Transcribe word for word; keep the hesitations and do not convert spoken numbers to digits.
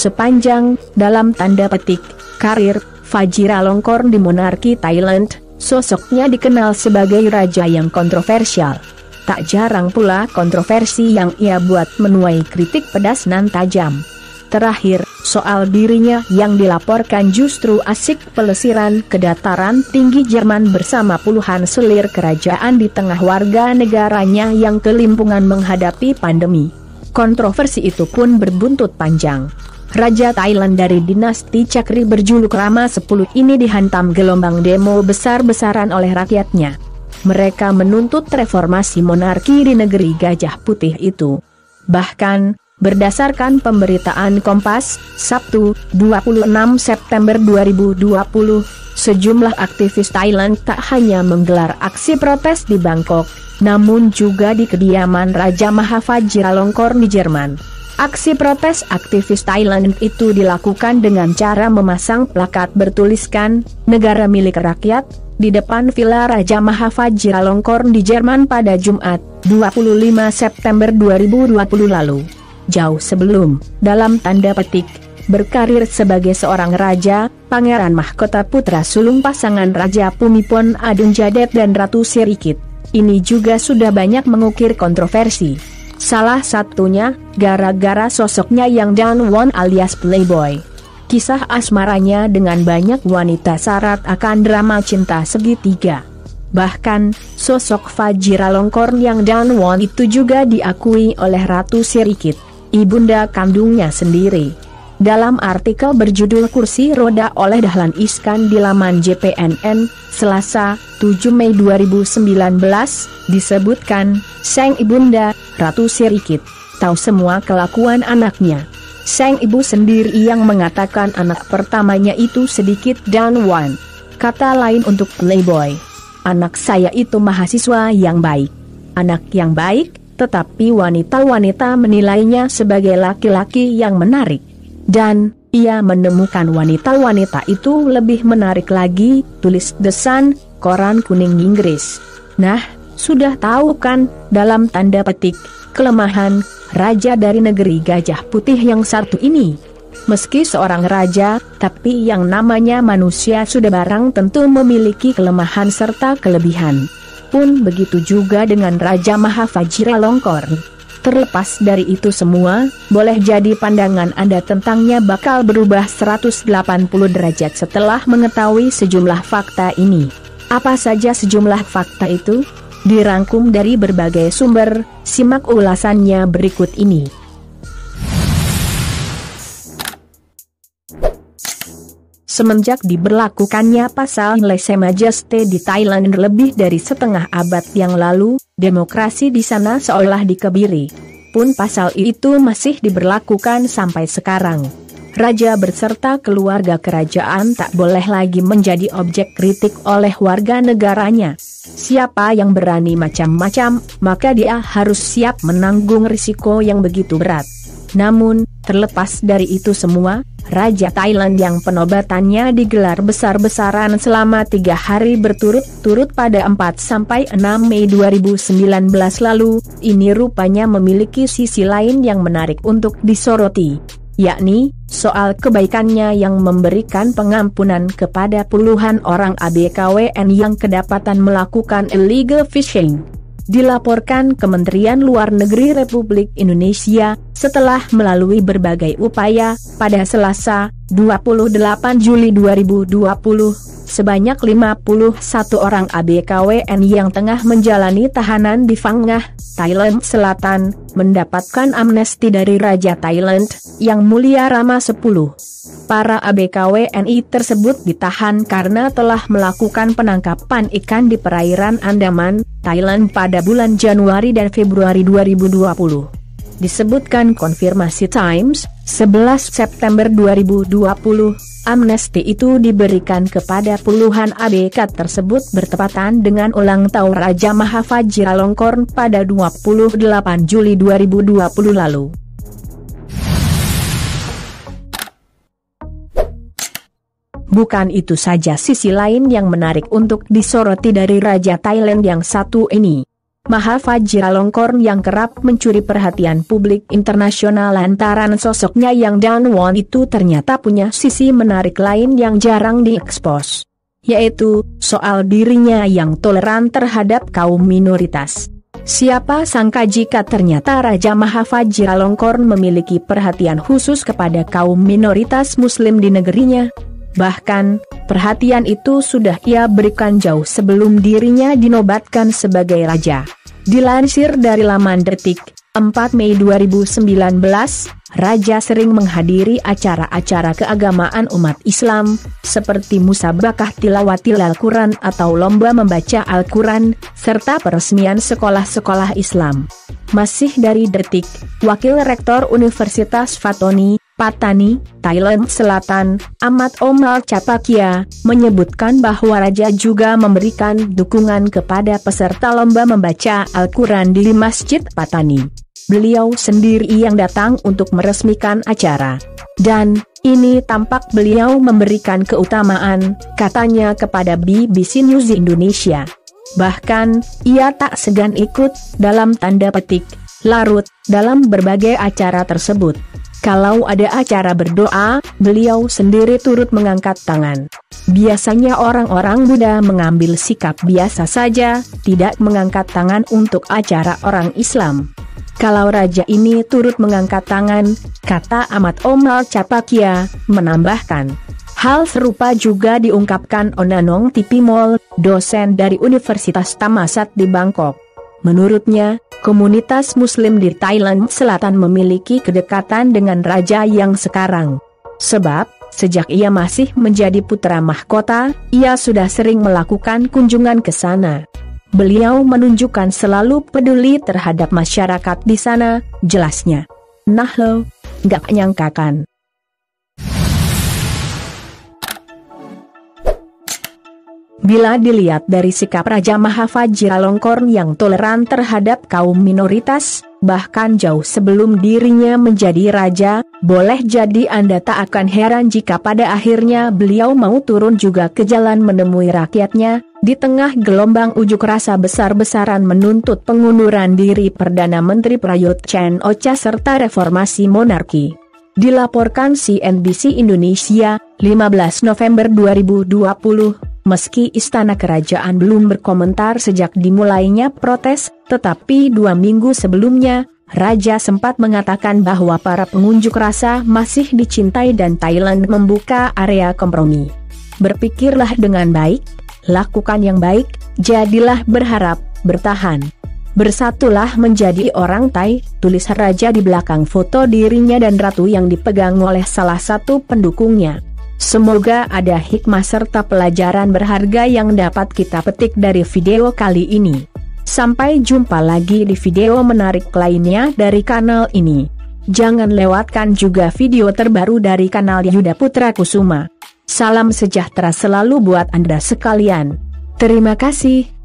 Sepanjang, dalam tanda petik, karir Vajiralongkorn di monarki Thailand, sosoknya dikenal sebagai raja yang kontroversial. Tak jarang pula kontroversi yang ia buat menuai kritik pedas nan tajam. Terakhir, soal dirinya yang dilaporkan justru asik pelesiran ke dataran tinggi Jerman bersama puluhan selir kerajaan di tengah warga negaranya yang kelimpungan menghadapi pandemi. Kontroversi itu pun berbuntut panjang. Raja Thailand dari dinasti Chakri berjuluk Rama sepuluh ini dihantam gelombang demo besar-besaran oleh rakyatnya. Mereka menuntut reformasi monarki di negeri Gajah Putih itu. Bahkan, berdasarkan pemberitaan Kompas, Sabtu, dua puluh enam September dua ribu dua puluh, sejumlah aktivis Thailand tak hanya menggelar aksi protes di Bangkok, namun juga di kediaman Raja Maha Vajiralongkorn di Jerman. Aksi protes aktivis Thailand itu dilakukan dengan cara memasang plakat bertuliskan, "Negara milik rakyat," di depan Villa Raja Maha Vajiralongkorn di Jerman pada Jumat, dua puluh lima September dua ribu dua puluh lalu. Jauh sebelum, dalam tanda petik, berkarir sebagai seorang raja, Pangeran Mahkota putra sulung pasangan Raja Phumipon Adunjadet dan Ratu Sirikit ini juga sudah banyak mengukir kontroversi. Salah satunya, gara-gara sosoknya yang Dan Won alias Playboy. Kisah asmaranya dengan banyak wanita syarat akan drama cinta segitiga. Bahkan, sosok Vajiralongkorn yang Dan Won itu juga diakui oleh Ratu Sirikit, ibunda kandungnya sendiri. Dalam artikel berjudul Kursi Roda oleh Dahlan Iskan di laman J P N N, Selasa, tujuh Mei dua ribu sembilan belas, disebutkan, sang ibunda, Ratu Sirikit, tahu semua kelakuan anaknya. Sang ibu sendiri yang mengatakan anak pertamanya itu sedikit Dan Won. Kata lain untuk Playboy, anak saya itu mahasiswa yang baik. Anak yang baik, tetapi wanita-wanita menilainya sebagai laki-laki yang menarik. Dan, ia menemukan wanita-wanita itu lebih menarik lagi, tulis The Sun, koran kuning Inggris. Nah, sudah tahu kan, dalam tanda petik, kelemahan raja dari negeri Gajah Putih yang satu ini. Meski seorang raja, tapi yang namanya manusia sudah barang tentu memiliki kelemahan serta kelebihan. Pun begitu juga dengan Raja Maha Vajiralongkorn. Terlepas dari itu semua, boleh jadi pandangan Anda tentangnya bakal berubah seratus delapan puluh derajat setelah mengetahui sejumlah fakta ini. Apa saja sejumlah fakta itu? Dirangkum dari berbagai sumber, simak ulasannya berikut ini. Semenjak diberlakukannya pasal lese majesté di Thailand lebih dari setengah abad yang lalu, demokrasi di sana seolah dikebiri. Pun pasal itu masih diberlakukan sampai sekarang. Raja berserta keluarga kerajaan tak boleh lagi menjadi objek kritik oleh warga negaranya. Siapa yang berani macam-macam, maka dia harus siap menanggung risiko yang begitu berat. Namun, terlepas dari itu semua, Raja Thailand yang penobatannya digelar besar-besaran selama tiga hari berturut-turut pada empat sampai enam Mei dua ribu sembilan belas lalu, ini rupanya memiliki sisi lain yang menarik untuk disoroti, yakni soal kebaikannya yang memberikan pengampunan kepada puluhan orang A B K W N yang kedapatan melakukan illegal fishing. Dilaporkan Kementerian Luar Negeri Republik Indonesia, setelah melalui berbagai upaya, pada Selasa, dua puluh delapan Juli dua ribu dua puluh, sebanyak lima puluh satu orang A B K W N yang tengah menjalani tahanan di Phang Nga, Thailand Selatan, mendapatkan amnesti dari Raja Thailand, Yang Mulia Rama sepuluh. Para A B K W N I tersebut ditahan karena telah melakukan penangkapan ikan di perairan Andaman, Thailand pada bulan Januari dan Februari dua ribu dua puluh. Disebutkan Konfirmasi Times, sebelas September dua ribu dua puluh, amnesti itu diberikan kepada puluhan A B K tersebut bertepatan dengan ulang tahun Raja Maha Vajiralongkorn pada dua puluh delapan Juli dua ribu dua puluh lalu. Bukan itu saja sisi lain yang menarik untuk disoroti dari Raja Thailand yang satu ini. Mahafajiralongkorn yang kerap mencuri perhatian publik internasional lantaran sosoknya yang down-won itu ternyata punya sisi menarik lain yang jarang diekspos, yaitu soal dirinya yang toleran terhadap kaum minoritas. Siapa sangka jika ternyata Raja Mahafajiralongkorn memiliki perhatian khusus kepada kaum minoritas muslim di negerinya. Bahkan, perhatian itu sudah ia berikan jauh sebelum dirinya dinobatkan sebagai raja. Dilansir dari laman Detik, empat Mei dua ribu sembilan belas, Raja sering menghadiri acara-acara keagamaan umat Islam, seperti musabakah tilawatil Al-Quran atau lomba membaca Al-Quran, serta peresmian sekolah-sekolah Islam. Masih dari Detik, Wakil Rektor Universitas Fatoni, Patani, Thailand Selatan, Ahmad Omar Capakia, menyebutkan bahwa Raja juga memberikan dukungan kepada peserta lomba membaca Al-Quran di Masjid Patani. Beliau sendiri yang datang untuk meresmikan acara. Dan, ini tampak beliau memberikan keutamaan, katanya kepada B B C News Indonesia. Bahkan, ia tak segan ikut, dalam tanda petik, larut, dalam berbagai acara tersebut. Kalau ada acara berdoa, beliau sendiri turut mengangkat tangan. Biasanya orang-orang Buddha mengambil sikap biasa saja, tidak mengangkat tangan untuk acara orang Islam. Kalau raja ini turut mengangkat tangan, kata Ahmad Omar Capakia, menambahkan. Hal serupa juga diungkapkan Onanong Tipimol, dosen dari Universitas Thammasat di Bangkok. Menurutnya, komunitas muslim di Thailand Selatan memiliki kedekatan dengan raja yang sekarang. Sebab, sejak ia masih menjadi putra mahkota, ia sudah sering melakukan kunjungan ke sana. Beliau menunjukkan selalu peduli terhadap masyarakat di sana, jelasnya. Nah lo, nggak nyangkakan. Bila dilihat dari sikap Raja Mahafajiralongkorn yang toleran terhadap kaum minoritas, bahkan jauh sebelum dirinya menjadi raja, boleh jadi Anda tak akan heran jika pada akhirnya beliau mau turun juga ke jalan menemui rakyatnya, di tengah gelombang ujuk rasa besar-besaran menuntut pengunduran diri Perdana Menteri Prayut Chan-o-cha serta reformasi monarki. Dilaporkan C N B C Indonesia, lima belas November dua ribu dua puluh. Meski Istana Kerajaan belum berkomentar sejak dimulainya protes, tetapi dua minggu sebelumnya, Raja sempat mengatakan bahwa para pengunjuk rasa masih dicintai dan Thailand membuka area kompromi. Berpikirlah dengan baik, lakukan yang baik, jadilah berharap, bertahan. Bersatulah menjadi orang Thai, tulis Raja di belakang foto dirinya dan ratu yang dipegang oleh salah satu pendukungnya. Semoga ada hikmah serta pelajaran berharga yang dapat kita petik dari video kali ini. Sampai jumpa lagi di video menarik lainnya dari kanal ini. Jangan lewatkan juga video terbaru dari kanal Yuda Putra Kusuma. Salam sejahtera selalu buat Anda sekalian. Terima kasih.